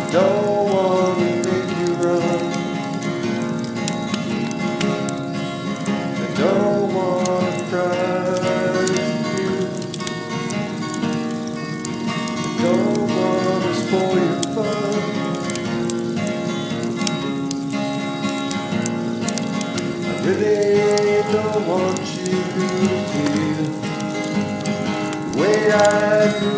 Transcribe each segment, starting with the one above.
Don't want to make you run. I don't want to cry with you. I don't want to spoil your fun. I really don't want you to feel the way I do.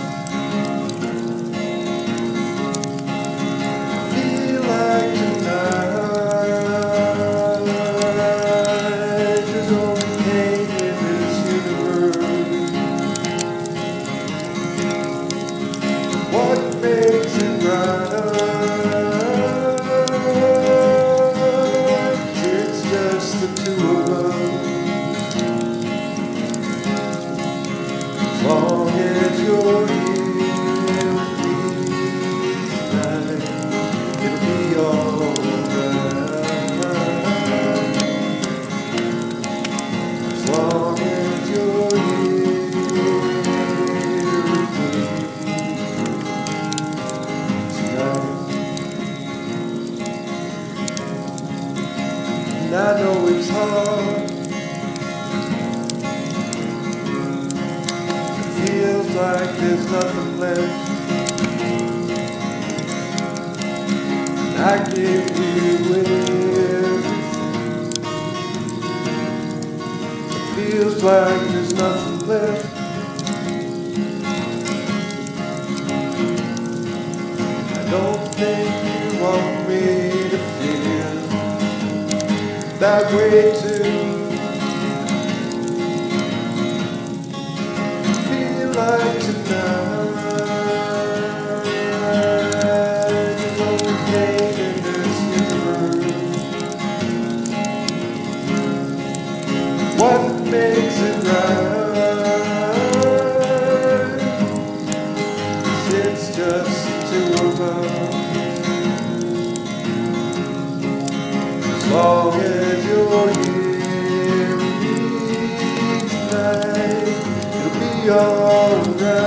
What makes it right? It's just the two of us. As long as you're here with me tonight, it'll be alright. As long as you're here with me. And I know it's hard. It feels like there's nothing left. And I give you everything. It feels like there's nothing left. I don't think you want me to feel that way too. Feel like tonight is only pain in this universe. What makes it right? It's just the two of us. As long as you're here with me tonight, it'll be alright.